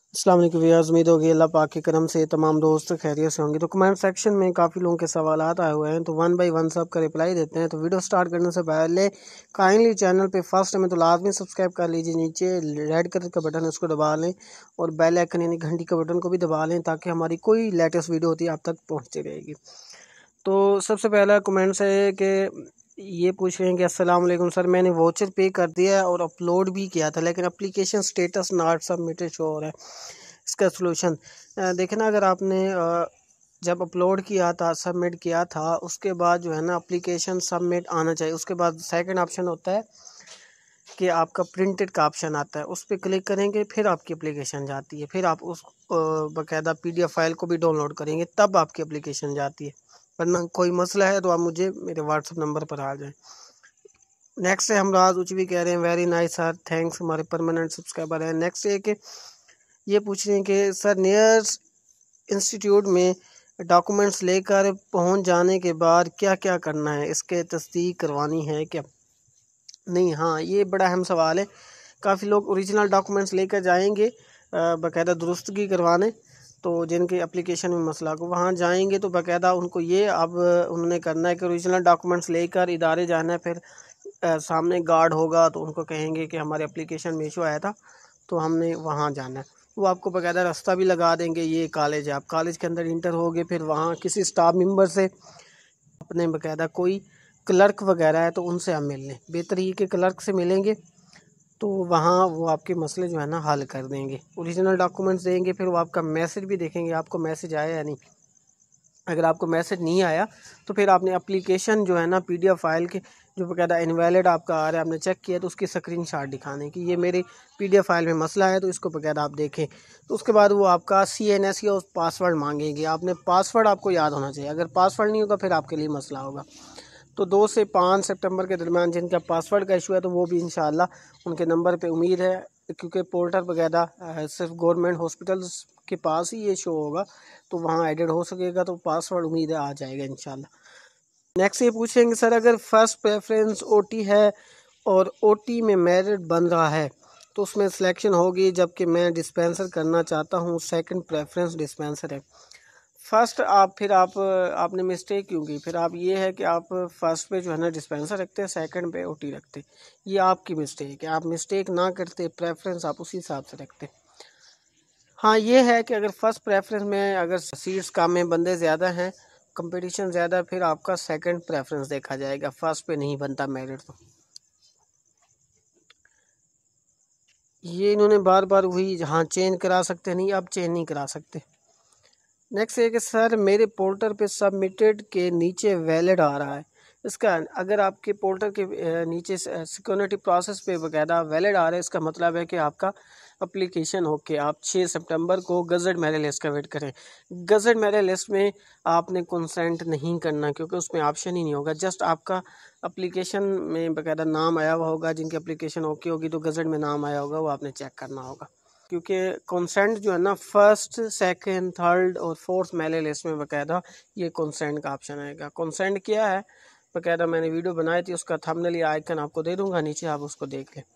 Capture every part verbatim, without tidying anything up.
अस्सलाम वालेकुम व्यूअर्स, उम्मीद होगी अल्लाह पाक के करम से तमाम दोस्त खैरियत से होंगे। तो कमेंट सेक्शन में काफ़ी लोगों के सवालात आए हुए हैं, तो वन बाय वन सब का रिप्लाई देते हैं। तो वीडियो स्टार्ट करने से पहले काइंडली चैनल पे फर्स्ट में तो लाजमी सब्सक्राइब कर लीजिए। नीचे रेड कलर का बटन है उसको दबा लें और बेल आइकन यानी घंटी का बटन को भी दबा लें ताकि हमारी कोई लेटेस्ट वीडियो होती है आप तक पहुँचती रहेगी। तो सबसे पहला कमेंट्स है कि ये पूछ रहे हैं कि अस्सलाम वालेकुम सर, मैंने वाउचर पे कर दिया है और अपलोड भी किया था लेकिन application status not submitted show हो रहा है। इसका सलूशन देखें ना, अगर आपने जब अपलोड किया था, सबमिट किया था, उसके बाद जो है ना एप्लीकेशन सबमिट आना चाहिए। उसके बाद सेकंड ऑप्शन होता है कि आपका प्रिंटेड का ऑप्शन आता है, उस पर क्लिक करेंगे फिर आपकी एप्लीकेशन जाती है। फिर आप उस बाकायदा पीडीएफ फाइल को भी डाउनलोड करेंगे तब आपकी एप्लीकेशन जाती है। वरना कोई मसला है तो आप मुझे मेरे व्हाट्सएप नंबर पर आ जाएं। नेक्स्ट है हमराज उचवी कह रहे हैं वेरी नाइस सर, थैंक्स, हमारे परमानेंट सब्सक्राइबर हैं। नेक्स्ट है कि ये पूछ रहे हैं कि सर नियर इंस्टीट्यूट में डॉक्यूमेंट्स लेकर पहुंच जाने के बाद क्या क्या करना है, इसके तस्दीक करवानी है क्या? नहीं, हाँ, ये बड़ा अहम सवाल है। काफ़ी लोग ओरिजिनल डॉक्यूमेंट्स लेकर जाएंगे बाकायदा दुरुस्तगी करवाने, तो जिनके एप्लीकेशन में मसला को वहाँ जाएंगे तो बाकायदा उनको ये अब उन्होंने करना है कि ओरिजिनल डॉक्यूमेंट्स लेकर इदारे जाना है। फिर आ, सामने गार्ड होगा तो उनको कहेंगे कि हमारे एप्लीकेशन में इशू आया था तो हमने वहाँ जाना है। वो आपको बाकायदा रास्ता भी लगा देंगे, ये कॉलेज है, आप कॉलेज के अंदर इंटर होगे, फिर वहाँ किसी स्टाफ मेंबर से अपने बाकायदा कोई क्लर्क वगैरह है तो उनसे आप मिल लें। बेहतरी के क्लर्क से मिलेंगे तो वहाँ वो आपके मसले जो है ना हल कर देंगे, ओरिजिनल डॉक्यूमेंट्स देंगे। फिर वो आपका मैसेज भी देखेंगे आपको मैसेज आया या नहीं। अगर आपको मैसेज नहीं आया तो फिर आपने एप्लीकेशन जो है ना पीडीएफ फाइल के जो बाकायदा इनवैलिड आपका आ रहा है, आपने चेक किया तो उसकी स्क्रीनशॉट दिखाने कि ये मेरी पीडीएफ फाइल में मसला है तो इसको बाकायदा आप देखें। तो उसके बाद वो आपका सीएनएस या पासवर्ड मांगेंगे, आपने पासवर्ड आपको याद होना चाहिए। अगर पासवर्ड नहीं होगा फिर आपके लिए मसला होगा। तो दो से पाँच सितंबर के दरमियान जिनका पासवर्ड का इशू है तो वो भी इंशाल्लाह उनके नंबर पे उम्मीद है, क्योंकि पोर्टल वगैरह सिर्फ गवर्नमेंट हॉस्पिटल्स के पास ही ये शो होगा तो वहाँ एडिट हो सकेगा, तो पासवर्ड उम्मीद है आ जाएगा इंशाल्लाह। नेक्स्ट ये पूछेंगे सर, अगर फर्स्ट प्रेफरेंस ओटी है और ओटी में मेरिट बन रहा है तो उसमें सिलेक्शन होगी, जबकि मैं डिस्पेंसर करना चाहता हूँ, सेकंड प्रेफरेंस डिस्पेंसर है। फर्स्ट आप फिर आप आपने मिस्टेक क्यों की? फिर आप ये है कि आप फर्स्ट पे जो है ना डिस्पेंसर रखते हैं, सेकंड पे ओटी रखते, ये आपकी मिस्टेक है। आप मिस्टेक ना करते, प्रेफरेंस आप उसी हिसाब से रखते। हाँ, ये है कि अगर फर्स्ट प्रेफरेंस में अगर सीट्स कम में बंदे ज़्यादा हैं, कंपटीशन ज़्यादा, फिर आपका सेकंड प्रेफरेंस देखा जाएगा, फर्स्ट पे नहीं बनता मेरिट। तो ये इन्होंने बार बार वही, हाँ चेंज करा सकते नहीं, आप चेंज नहीं करा सकते। नेक्स्ट है कि सर मेरे पोर्टल पे सबमिटेड के नीचे वैलिड आ रहा है, इसका अगर आपके पोर्टल के नीचे सिक्योरिटी प्रोसेस पे बकायदा वैलिड आ रहा है, इसका मतलब है कि आपका एप्लीकेशन होके आप छः सितंबर को गज़ट मेरिट लिस्ट का वेट करें। गज़ट मेरिट लिस्ट में आपने कंसेंट नहीं करना क्योंकि उसमें ऑप्शन ही नहीं होगा, जस्ट आपका एप्लीकेशन में बकायदा नाम आया हुआ होगा, जिनकी एप्लीकेशन ओके होगी तो गज़ट में नाम आया होगा वो आपने चेक करना होगा। क्योंकि कंसेंट जो है ना फर्स्ट सेकंड थर्ड और फोर्थ मेरिट लिस्ट में बकायदा ये कंसेंट का ऑप्शन आएगा। कंसेंट क्या है बकायदा मैंने वीडियो बनाई थी, उसका थंबनेल या आइकन आपको दे दूंगा नीचे, आप उसको देख लें।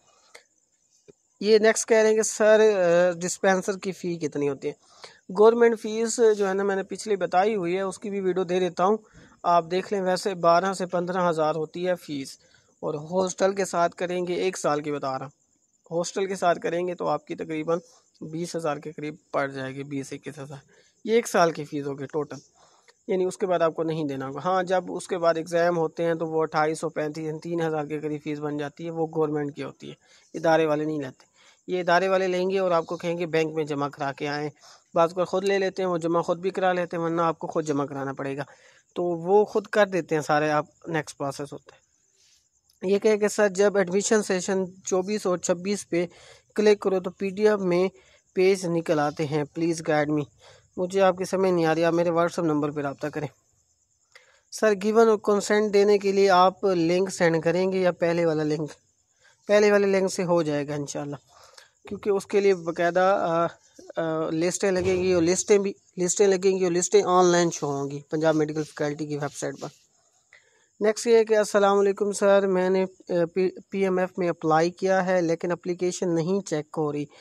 ये नेक्स्ट कह रहे हैं कि सर डिस्पेंसर की फ़ी कितनी होती है? गवर्नमेंट फ़ीस जो है ना मैंने पिछली बताई हुई है, उसकी भी वीडियो दे देता हूँ, आप देख लें। वैसे बारह से पंद्रह हज़ार होती है फ़ीस, और हॉस्टल के साथ करेंगे एक साल की बता रहा हूँ, हॉस्टल के साथ करेंगे तो आपकी तकरीबन बीस हज़ार के करीब पड़ जाएगी, बीस इक्कीस हज़ार, ये एक साल की फ़ीस होगी टोटल, यानी उसके बाद आपको नहीं देना होगा। हाँ, जब उसके बाद एग्ज़ाम होते हैं तो वो अट्ठाईस सौ पैंतीस तीन हज़ार के करीब फ़ीस बन जाती है, वो गवर्नमेंट की होती है, इदारे वाले नहीं लेते। ये इदारे वाले लेंगे और आपको कहेंगे बैंक में जमा करा के आएँ, बाज़ को खुद ले लेते हैं, वो जमा खुद भी करा लेते हैं, वरना आपको खुद जमा कराना पड़ेगा, तो वो खुद कर देते हैं सारे, आप नेक्स्ट प्रोसेस होता है। ये कहे कि सर जब एडमिशन सेशन चौबीस और छब्बीस पे क्लिक करो तो पीडीएफ में पेज निकल आते हैं, प्लीज़ गाइड मी। मुझे आपकी समझ नहीं आ रही, आप मेरे व्हाट्सएप नंबर पर रब्ता करें। सर गिवन और कंसेंट देने के लिए आप लिंक सेंड करेंगे या पहले वाला लिंक? पहले वाले लिंक से हो जाएगा इंशाल्लाह, क्योंकि उसके लिए बाकायदा लिस्टें लगेंगी और लिस्टें भी लिस्टें लगेंगी और लिस्टें ऑनलाइन शो होंगी पंजाब मेडिकल फैकल्टी की वेबसाइट पर। नेक्स्ट ये है कि अस्सलाम वालेकुम सर, मैंने पीएमएफ में अप्लाई किया है लेकिन एप्लीकेशन नहीं चेक हो रही,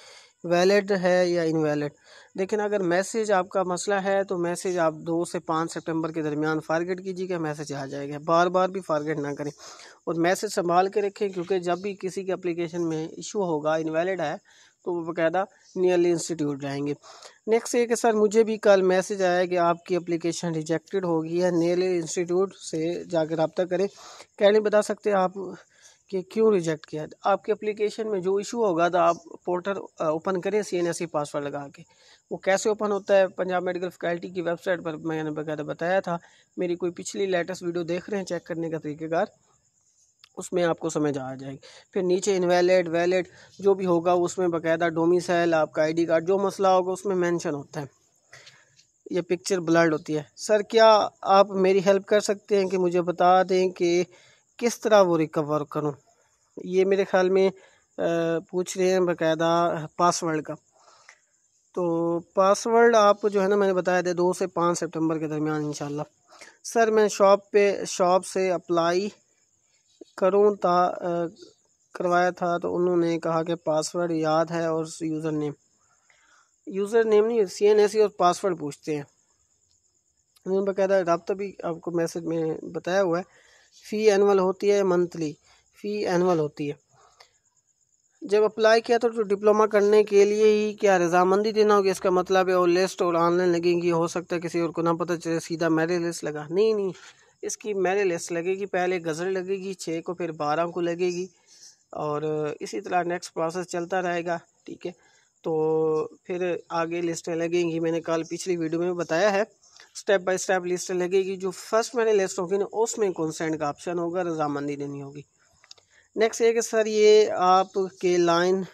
ویلڈ ہے یا انویلڈ۔ لیکن اگر میسیج آپ کا مسئلہ ہے تو میسیج آپ دو سے پانچ سپٹمبر کے درمیان فارگیٹ کیجیے گا، میسیج آ جائے گا، بار بار بھی فارگیٹ نہ کریں اور میسیج سنبھال کے رکھیں، کیونکہ جب بھی کسی کے اپلیکیشن میں ایشو ہوگا انویلڈ ہے تو وہ باقاعدہ نیئرلی انسٹیٹیوٹ جائیں گے۔ نیکسٹ یہ کہ سر مجھے بھی کل میسیج آیا کہ آپ کی اپلیکیشن ریجیکٹڈ ہو گئی ہے، نیئرلی انسٹیٹیوٹ سے جا کے رابطہ کریں۔ کیا نہیں بتا سکتے آپ کہ کیوں ریجیکٹ کیا؟ آپ کے اپلیکیشن میں جو ایشو ہوگا تو آپ پورٹل اوپن کریں C N S C password لگا کے۔ وہ کیسے اوپن ہوتا ہے پنجاب میڈیکل فیکلٹی کی ویب سائٹ پر میں نے باقاعدہ بتایا تھا، میری کوئی پچھلی لیٹسٹ ویڈیو دیکھ رہے ہیں چیک کرنے کا طریقہ کار، اس میں آپ کو سمجھ آ جائے گی۔ پھر نیچے انویلڈ ویلڈ جو بھی ہوگا اس میں باقاعدہ ڈومیسائل، آپ کا آئی ڈی کارڈ، جو مسئلہ ہوگا اس میں مینشن ہوتا ہے، یہ پکچر بلرڈ ہوتی ہے۔ سر کیا آپ میری ہیلپ کر سکتے ہیں کہ مجھے بتا دیں کہ کس طرح وہ ریکور کروں؟ یہ میرے خیال میں پوچھ رہے ہیں باقاعدہ پاسورڈ کا۔ تو پاسورڈ آپ جو ہے نا میں نے بتایا تھا دو سے پانچ سپٹمبر کے درمیان انشاءاللہ۔ سر میں شاپ پہ شاپ سے اپلائی کروں تا کروایا تھا تو انہوں نے کہا کہ پاسورڈ یاد ہے اور یوزر نیم یوزر نیم نہیں سی این ایس سی اور پاسورڈ پوچھتے ہیں۔ انہوں نے باقاعدہ رابطہ بھی آپ کو میسج میں بتایا ہوا ہے۔ فی اینول ہوتی ہے، منتھلی فی اینول ہوتی ہے۔ جب اپلائی کیا تو ڈپلومہ کرنے کے لیے ہی کیا رضامندی دینا ہوگی، اس کا مطلب ہے اور لسٹ اور آن لائن لگیں گی، ہو سکتا ہے کسی اور کو نہ پتہ چلے سیدھا میرے لسٹ لگا؟ نہیں نہیں، اس کی میرے لسٹ لگے گی، پہلے گزر لگے گی چھ کو، پھر بارہ کو لگے گی اور اسی طرح نیکسٹ پروسیس چلتا رہے گا، ٹھیک ہے؟ تو پھر آگے لسٹیں لگیں گی، میں نے کل پچھلی ویڈیو میں بتایا ہے، سٹیپ بائی سٹیپ لسٹ لگے گی، جو فرسٹ میرے لسٹ ہوگی نا اس میں کنسینٹ کا آپشن ہوگا، رضامندی دینی ہوگی۔ نیکسٹ یہ کہ سر یہ آپ کے لائن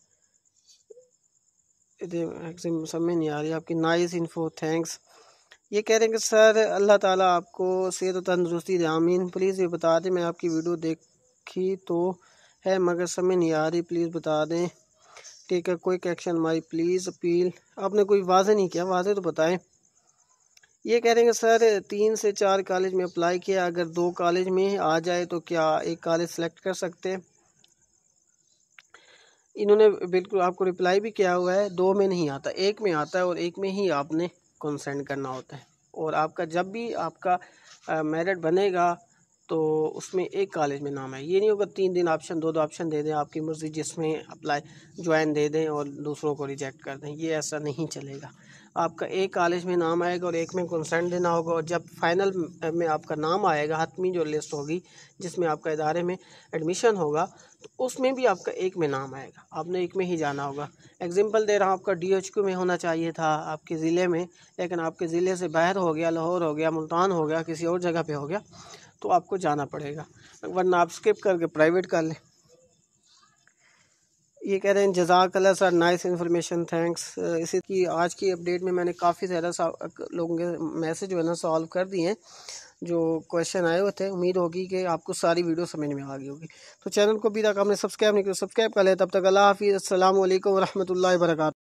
سمجھ نہیں آ رہی آپ کی، نائس انفو تھینکس۔ یہ کہہ رہے ہیں کہ سر اللہ تعالیٰ آپ کو صحت و تندرستی دے، آمین۔ پلیز یہ بتا دیں، میں آپ کی ویڈیو دیکھی تو ہے مگر سمجھ نہیں آ رہی، پلیز بتا دیں، ٹھیک ہے؟ کوئی ایکشن مائی پلیز اپیل۔ آپ نے کوئی واضح نہیں کیا، واضح تو بتائیں۔ یہ کہہ رہے ہیں کہ سر تین سے چار کالج میں اپلائی کیا، اگر دو کالج میں آ جائے تو کیا ایک کالج سلیکٹ کر سکتے ہیں؟ انہوں نے بالکل آپ کو رپلائی بھی کیا ہوا ہے، دو میں نہیں آتا، ایک میں آتا ہے اور ایک میں ہی آپ نے کنسینٹ کرنا ہوتا ہے۔ اور آپ کا جب بھی آپ کا میرٹ بنے گا تو اس میں ایک کالج میں نام ہے، یہ نہیں ہوگا تین دن آپشن دو دو آپشن دے دیں آپ کی مرضی، جس میں اپلائی جوائن دے دیں اور دوسروں کو ریجیکٹ کر دیں، یہ ایسا نہیں چلے گا۔ آپ کا ایک کالج میں نام آئے گا اور ایک میں کنسینٹ دینا ہوگا، اور جب فائنل میں آپ کا نام آئے گا، حتمی جو لسٹ ہوگی جس میں آپ کا ادارے میں ایڈمیشن ہوگا، تو اس میں بھی آپ کا ایک میں نام آئے گا، آپ نے ایک میں ہی جانا ہوگا۔ ایگزامپل دے رہا ہوں، آپ کا ڈی ایچ کیو میں ہونا چاہیے تھا آپ کے ضلع میں، لیکن آپ کے ضلع سے باہر ہو گیا، لاہور ہو گیا، ملتان ہو گیا، کسی اور جگہ پہ ہو گیا، تو آپ کو جانا پڑے گا، ورنہ آپ سکپ کر کے پرائیویٹ کر لیں۔ یہ کہہ رہے ہیں جزاک اللہ سر، نائس انفارمیشن تھینکس۔ اسی کی آج کی اپڈیٹ میں میں نے کافی زیادہ لوگوں کے میسج جو ہے نا سالو کر دیے ہیں، جو کویشچن آئے ہوئے تھے۔ امید ہوگی کہ آپ کو ساری ویڈیو سمجھ میں آ گئی ہوگی۔ تو چینل کو بھی تک آپ نے سبسکرائب نہیں کیا، سبسکرائب کر لیں۔ تب تک اللہ حافظ، السلام علیکم ورحمۃ اللہ وبرکاتہ۔